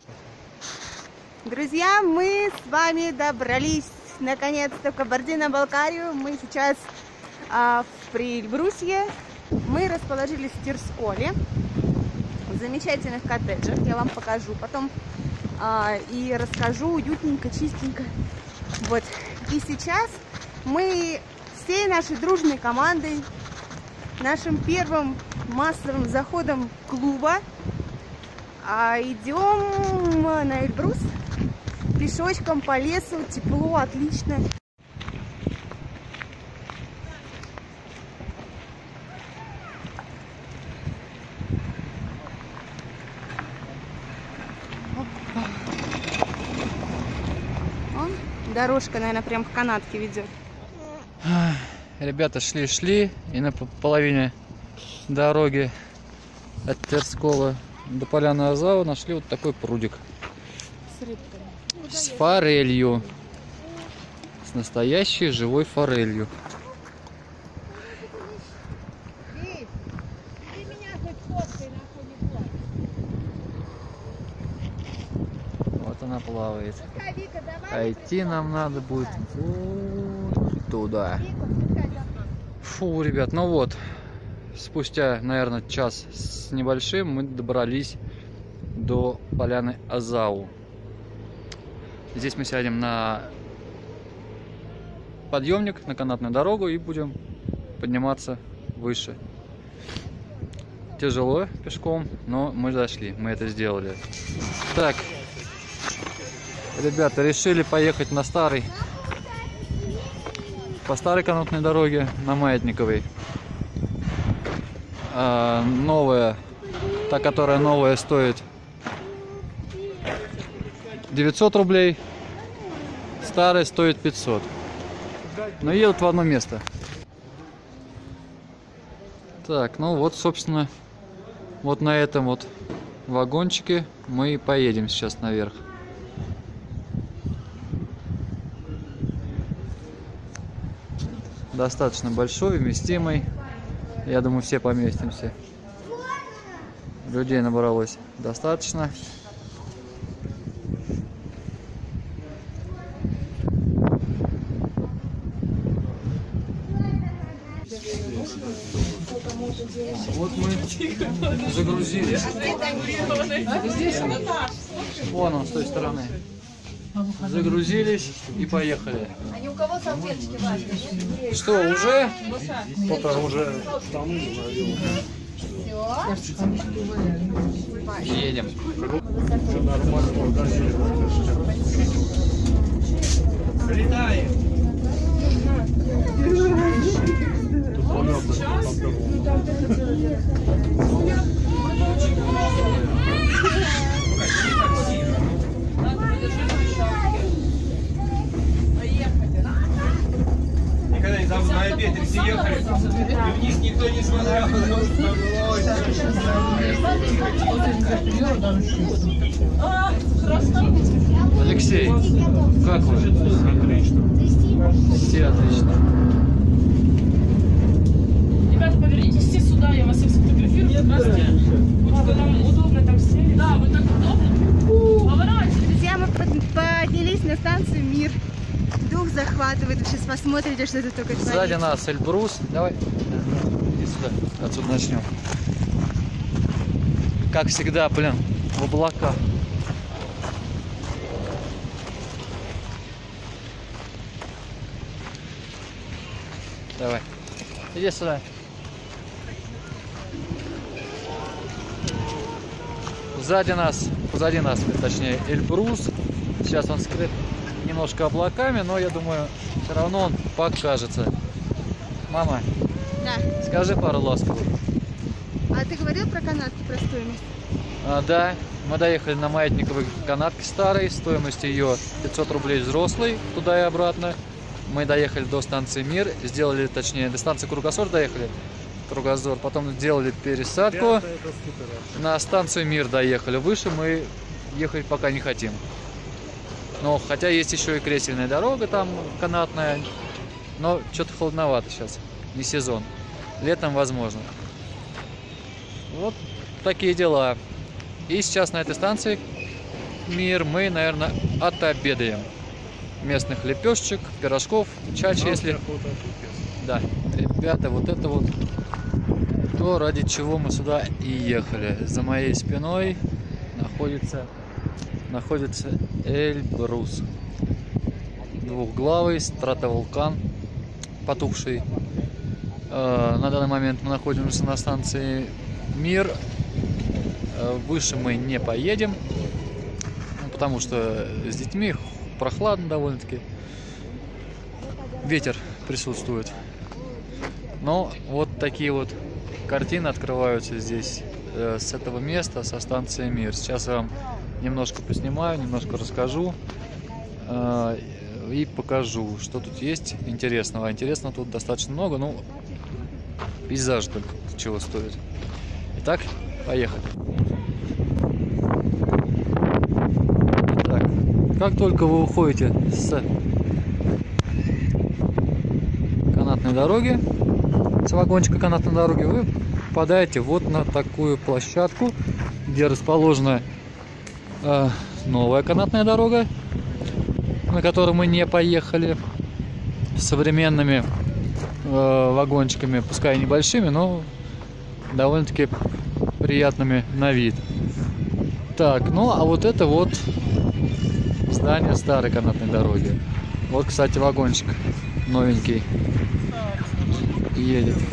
Друзья, мы с вами добрались наконец-то в Кабардино-Балкарию. Мы сейчас при Эльбрусе. Мы расположились в Тирсколе, в замечательных коттеджах. Я вам покажу потом и расскажу уютненько, чистенько. Вот. И сейчас мы всей нашей дружной командой, нашим первым массовым заходом клуба идем на Эльбрус пешочком по лесу. Тепло, отлично. Дорожка, наверное, прям к канатке ведет. Ребята шли и на половине дороги от Тирскола до поляны Азау нашли вот такой прудик с форелью, с настоящей живой форелью. Вот она плавает. А идти нам надо будет вот туда. Фу, ребят, ну вот, спустя, наверное, час с небольшим мы добрались до поляны Азау. Здесь мы сядем на подъемник, на канатную дорогу и будем подниматься выше. Тяжело пешком, но мы дошли, мы это сделали. Так, ребята, решили поехать по старой канатной дороге, на Маятниковой. Новая, та, которая новая, стоит 900 рублей, старая стоит 500. Но едут в одно место. Так, ну вот, собственно, вот на этом вот вагончике мы и поедем сейчас наверх. Достаточно большой, вместимый. Я думаю, все поместимся. Людей набралось достаточно. Вот мы загрузились. Вон он с той стороны. Загрузились и поехали. А ни у кого салфеточки важные? Что, уже? Пока уже там Едем. все нормально. Летаем. Тут Никогда не забыл, на обед все ехали, и вниз никто не смотрел. Алексей, как вы? отлично. Все отлично. Ребята, повернитесь все сюда, я вас всех сфотографирую. Здравствуйте. Вот вы нам удобно там сели. Да, вы так удобно. Поворачивайтесь. Друзья, мы поднялись на станцию Мир. Дух захватывает. Вы сейчас посмотрите, что это только творится. Сзади нас Эльбрус. Давай. Иди сюда. Отсюда начнем. Как всегда, блин, в облаках. Давай. Иди сюда. Позади нас, точнее, Эльбрус. Сейчас он скрыт немножко облаками, но я думаю, все равно он покажется. Мама, Да. скажи пару ласковых. А ты говорил про канатки, про стоимость? Да, мы доехали на Маятниковой канатке старой, стоимость ее 500 рублей взрослый, туда и обратно. Мы доехали до станции Мир, сделали, точнее, до станции Кругозор доехали, Кругозор, потом сделали пересадку, на станцию Мир доехали. Выше мы ехать пока не хотим. Но хотя есть еще и кресельная дорога там канатная, но что-то холодновато сейчас, не сезон. Летом возможно. Вот такие дела. И сейчас на этой станции мир мы, наверное, отобедаем. Местных лепешечек, пирожков, чачи, если... Да, ребята, вот это вот то, ради чего мы сюда и ехали. За моей спиной находится Эльбрус. Двухглавый стратовулкан, потухший. На данный момент мы находимся на станции Мир. Выше мы не поедем, потому что с детьми прохладно довольно-таки. Ветер присутствует. Но вот такие вот картины открываются здесь с этого места, со станции Мир. Сейчас я вам немножко поснимаю, немножко расскажу и покажу, что тут есть интересного. Интересного тут достаточно много, но пейзаж только чего стоит. Итак, поехали. Итак, как только вы уходите с канатной дороги, с вагончика канатной дороги, вы попадаете вот на такую площадку, где расположена новая канатная дорога, на которой мы не поехали, с современными вагончиками, пускай небольшими, но довольно-таки приятными на вид. Так, ну а вот это вот здание старой канатной дороги. Вот, кстати, вагончик новенький едет.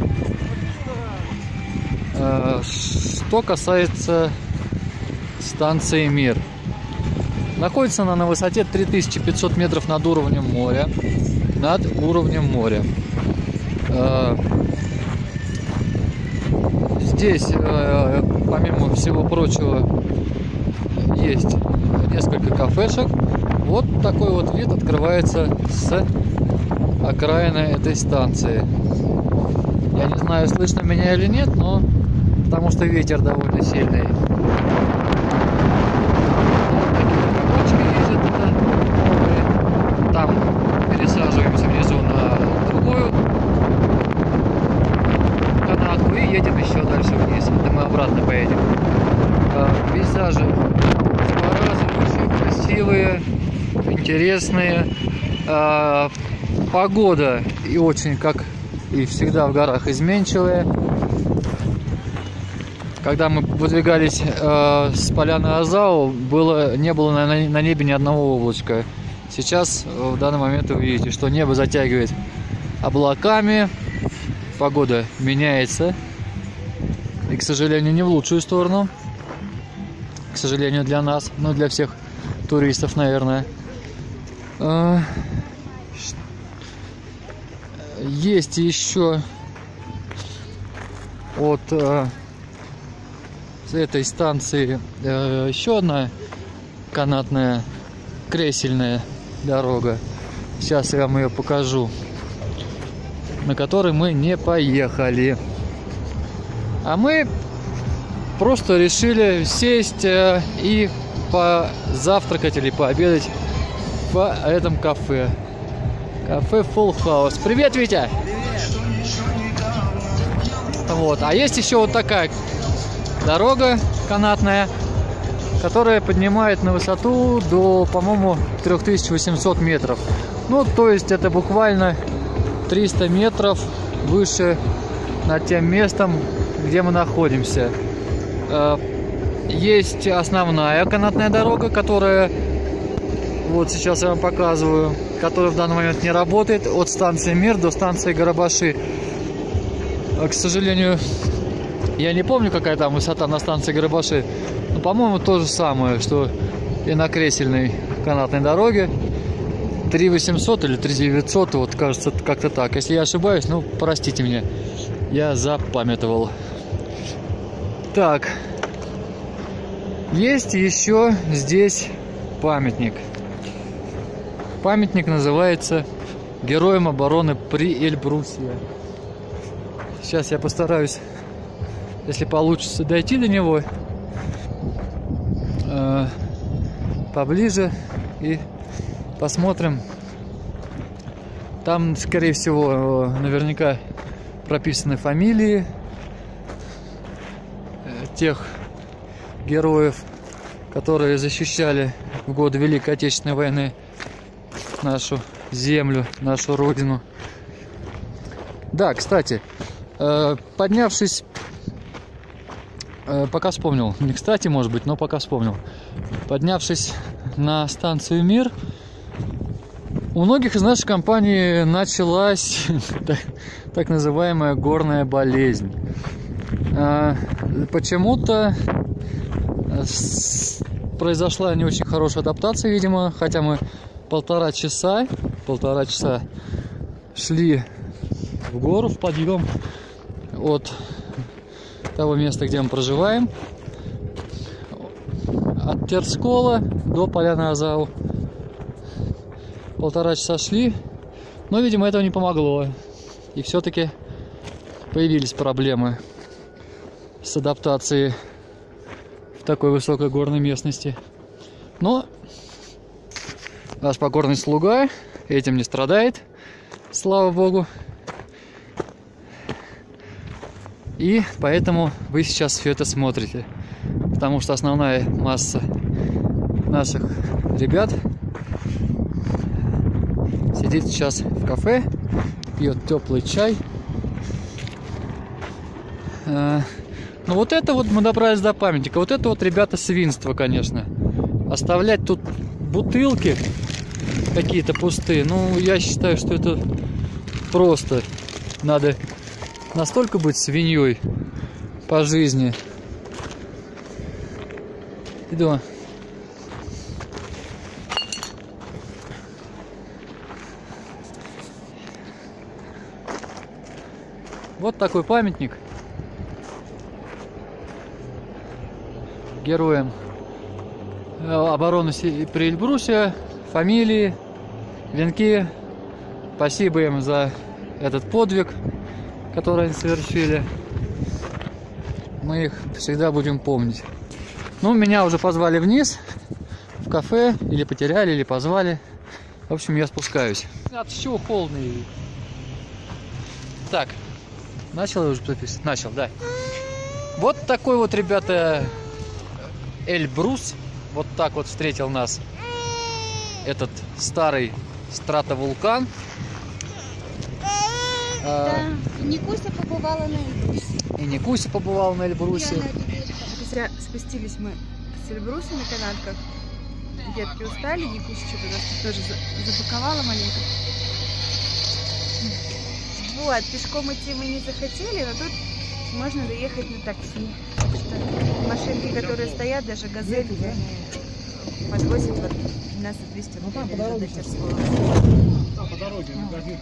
Что касается станции Мир, находится она на высоте 3500 метров над уровнем моря. Здесь, помимо всего прочего, есть несколько кафешек. Вот такой вот вид открывается с окраины этой станции. Я не знаю, слышно меня или нет, но потому что ветер довольно сильный. Там пересаживаемся внизу на другую канатку и едем еще дальше вниз. Это мы обратно поедем. Пейзажи разные, красивые, интересные. Погода и очень, как и всегда в горах, изменчивая. Когда мы выдвигались с поляны Азау, не было на небе ни одного облачка. Сейчас, в данный момент, вы видите, что небо затягивает облаками, погода меняется, и, к сожалению, не в лучшую сторону, к сожалению, для нас, но для всех туристов, наверное. Есть еще от этой станции еще одна канатная кресельная дорога. Сейчас я вам ее покажу, на которой мы не поехали. А мы просто решили сесть и позавтракать или пообедать в этом кафе. Кафе Full House. Привет, Витя! Вот. А есть еще вот такая дорога канатная, которая поднимает на высоту до, по-моему, 3800 метров. Ну, то есть это буквально 300 метров выше над тем местом, где мы находимся. Есть основная канатная дорога, которая, вот сейчас я вам показываю, которая в данный момент не работает, от станции Мир до станции Гарабаши. К сожалению, я не помню, какая там высота на станции Гарабаши. Но, по-моему, то же самое, что и на кресельной канатной дороге. 3800 или 3900, вот кажется, как-то так. Если я ошибаюсь, ну, простите меня, я запамятовал. Так, есть еще здесь памятник. Памятник называется «Героям обороны при Эльбрусе». Сейчас я постараюсь, если получится, дойти до него поближе и посмотрим. Там, скорее всего, наверняка прописаны фамилии тех героев, которые защищали в годы Великой Отечественной войны нашу землю, нашу родину. Да, кстати, поднявшись, пока вспомнил, не кстати, может быть, но пока вспомнил, поднявшись на станцию Мир, у многих из нашей компании началась так называемая горная болезнь. Почему-то произошла не очень хорошая адаптация, видимо, хотя мы полтора часа шли в гору, в подъем от того места, где мы проживаем, от Терскола до Поляны Азау. Полтора часа шли, но, видимо, этого не помогло. И все-таки появились проблемы с адаптацией в такой высокой горной местности. Но наш покорный слуга этим не страдает, слава богу. И поэтому вы сейчас все это смотрите. Потому что основная масса наших ребят сидит сейчас в кафе, пьет теплый чай. Ну вот это вот мы добрались до памятника. Вот это вот, ребята, свинство, конечно. Оставлять тут бутылки какие-то пустые. Ну, я считаю, что это просто надо настолько быть свиньей по жизни. Иду. Вот такой памятник героям обороны при Эльбрусе, фамилии, венки. Спасибо им за этот подвиг, который они совершили. Мы их всегда будем помнить. Ну, меня уже позвали вниз, в кафе, или потеряли, или позвали. В общем, я спускаюсь. От чего полный? Так, начал я уже записывать? Начал, да. Вот такой вот, ребята, Эльбрус. Вот так вот встретил нас этот старый стратовулкан. Да, Никуся побывала на Эльбрусе. И Никуся побывала на Эльбрусе. Зря спустились мы с Эльбруса на канатках. Детки устали, Никуся что-то нас тоже запаковала маленько. Вот, пешком идти мы не захотели, но тут можно доехать на такси. Так что машинки, которые стоят, даже газель, подвозят вот 12-200 рублей до Терскола. По дороге магазин.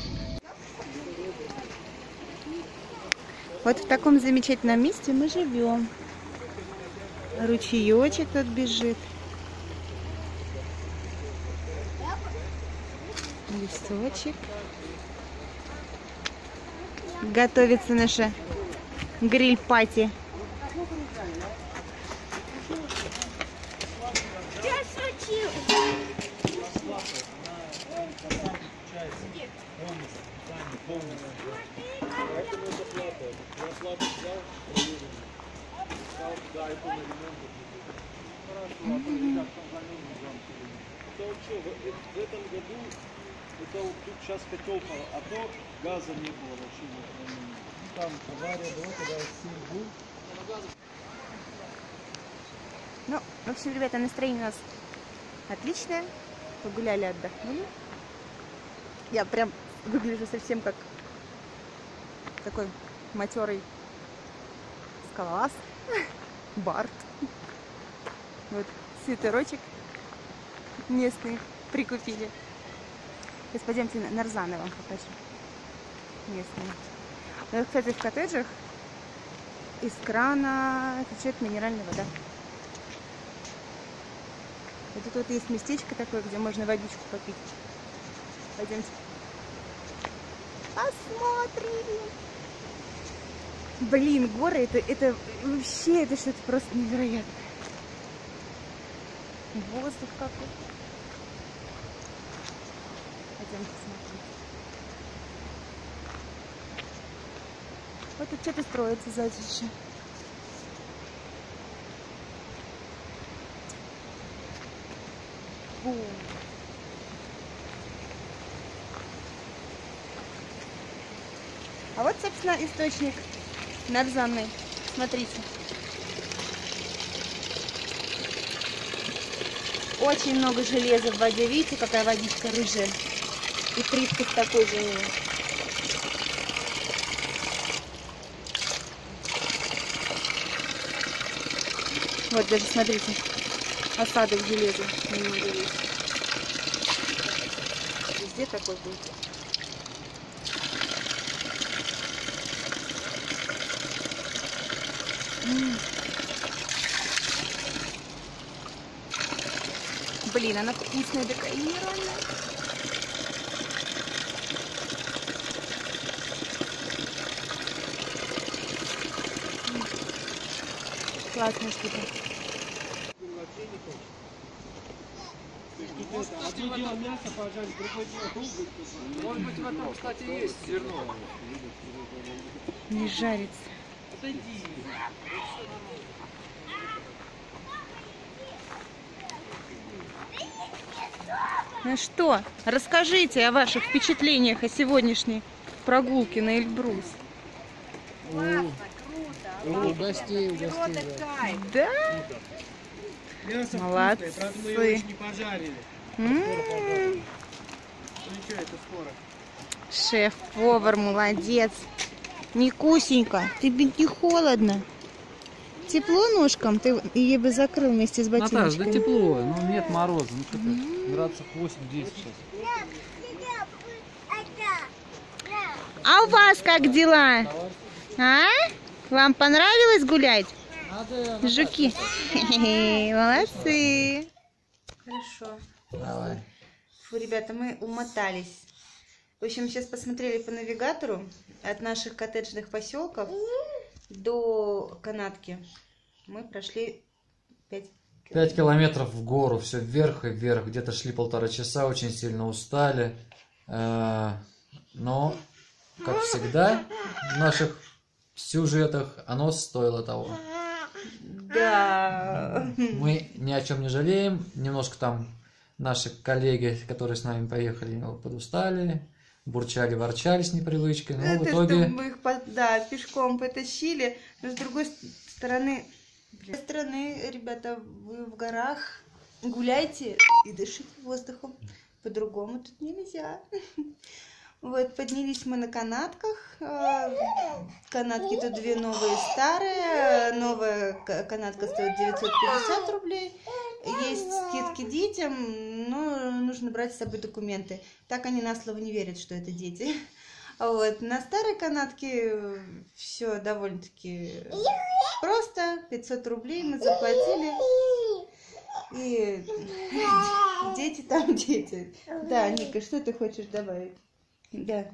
Вот в таком замечательном месте мы живем. Ручеечек тут бежит. Лесочек. Готовится наша гриль-пати. В этом году это вот тут сейчас котел, а то газа не было вообще. Там авария была, когда сыр был. Ну, в общем, ребята, настроение у нас отличное. Погуляли, отдохнули. Я прям выгляжу совсем как такой матерый скалолаз. Барт. Вот свитерочек местный прикупили. Сейчас пойдемте на Нарзаны вам покажу. Местные. Вот, кстати, в коттеджах из крана течет минеральная вода. Вот тут вот есть местечко такое, где можно водичку попить. Пойдемте. Посмотрим. Блин, горы, это вообще, это что-то просто невероятное. Воздух какой. Пойдемте смотреть. Вот тут что-то строится сзади еще. Фу. А вот, собственно, источник нарзанный. Смотрите. Очень много железа в воде. Видите, какая водичка рыжая? И привкус такой же у нее. Вот даже, смотрите, осадок железа немного есть. Везде такой будет. Блин, она вкусная такая, нереально. Классная штука. Одно дело мясо пожарить, другое дело долго. Может быть, в этом, кстати, есть зерно. Не жарится. Ну что, расскажите о ваших впечатлениях о сегодняшней прогулке на Эльбрус. Угостил. Да? Мясо Молодцы. вкусное, правда мы его еще не пожарили. Ну ничего, это скоро. Шеф-повар, молодец. Никусенька, тебе не холодно? Тепло ножкам? Ты ее бы закрыл вместе с ботиночками. Наташ, да тепло, но нет мороза. Ну что-то градусов 8-10 сейчас. А у вас как дела? А? Вам понравилось гулять? Жуки. Молодцы. Хорошо. Давай. Фу, ребята, мы умотались. В общем, сейчас посмотрели по навигатору от наших коттеджных поселков до канатки. Мы прошли 5 километров в гору, все вверх и вверх. Где-то шли 1,5 часа, очень сильно устали. Но, как всегда, в наших сюжетах оно стоило того. Да. Мы ни о чем не жалеем. Немножко там наши коллеги, которые с нами поехали, подустали, бурчали, ворчали с непривычкой. Но в итоге... Мы их пешком потащили. Но с другой стороны, ребята, вы в горах гуляйте и дышите воздухом. По-другому тут нельзя. Вот, поднялись мы на канатках. Канатки тут 2 новые, старые. Новая канатка стоит 950 рублей. Есть скидки детям, но нужно брать с собой документы. Так они на слово не верят, что это дети. Вот. На старой канатке все довольно-таки просто. 500 рублей мы заплатили. И дети там дети. Да, Ника, что ты хочешь добавить? Да.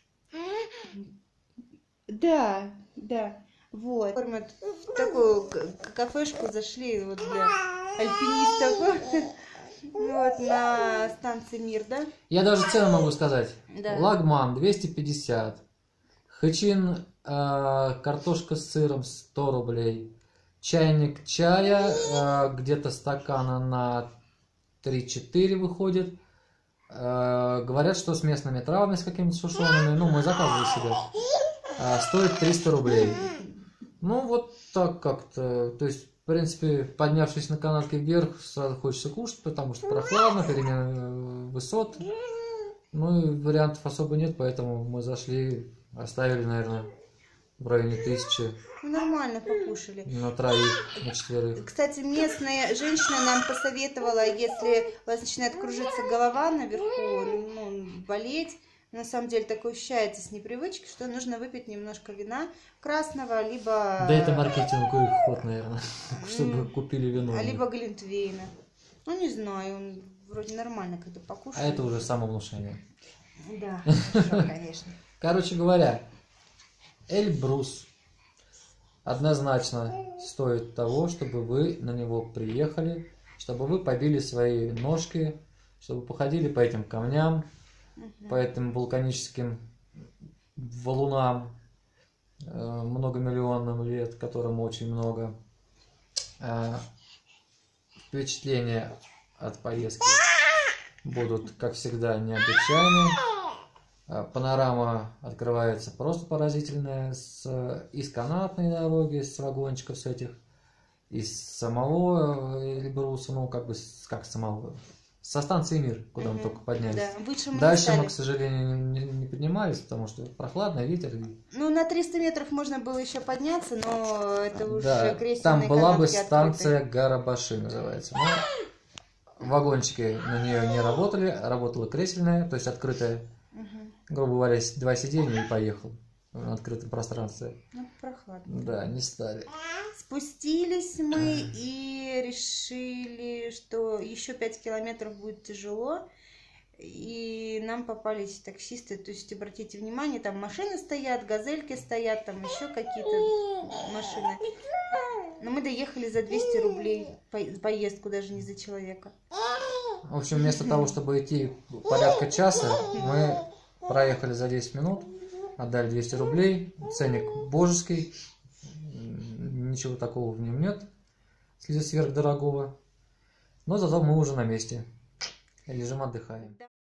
Да. Вот. Формат в такую кафешку зашли вот для альпинистов. Вот, на станции Мир, да? Я даже цену могу сказать. Да. Лагман 250. Хэчин картошка с сыром 100 рублей. Чайник чая где-то стакана на 3-4 выходит. Говорят, что с местными травами, с какими-то сушеными. Ну, мы заказывали себе. Стоит 300 рублей. Ну, вот так как-то. То есть, в принципе, поднявшись на канатке вверх, сразу хочется кушать, потому что прохладно, перемена высот. Ну, и вариантов особо нет, поэтому мы зашли, оставили, наверное, в районе 1000. Нормально покушали. На 3, на 4. Кстати, местная женщина нам посоветовала, если у вас начинает кружиться голова наверху, болеть, на самом деле такое ощущается с непривычки, что нужно выпить немножко вина красного, либо... Да это маркетинговый ход, наверное, чтобы купили вино. Либо глинтвейна. Ну, не знаю, он вроде нормально, когда покушал. А это уже самовнушение. Да, хорошо, конечно. Короче говоря, Эльбрус однозначно стоит того, чтобы вы на него приехали, чтобы вы побили свои ножки, чтобы походили по этим камням, по этим вулканическим валунам, многомиллионным лет, которым очень много. Впечатления от поездки будут, как всегда, необычайны. Панорама открывается просто поразительная из канатной дороги, с вагончиков с этих, из самого Эльбруса, ну как бы как самого, со станции Мир, куда мы только поднялись. Да, выше мы Дальше стали. мы, к сожалению, не поднимались, потому что прохладно, ветер. Ну, на 300 метров можно было еще подняться, но это уже Да, кресельные там была бы канатки станция открытые. Гарабаши, называется. Но вагончики на нее не работали, работала кресельная, то есть открытая. Грубо говоря, 2 сиденья и поехал на открытом пространстве. Ну, прохладно. Да, не стали. Спустились мы и решили, что еще 5 километров будет тяжело. И нам попались таксисты, то есть обратите внимание, там машины стоят, газельки стоят, там еще какие-то машины. Но мы доехали за 200 рублей поездку, даже не за человека. В общем, вместо того, чтобы идти порядка часа, мы проехали за 10 минут, отдали 200 рублей, ценник божеский, ничего такого в нем нет, сверхдорогого, но зато мы уже на месте, лежим, отдыхаем.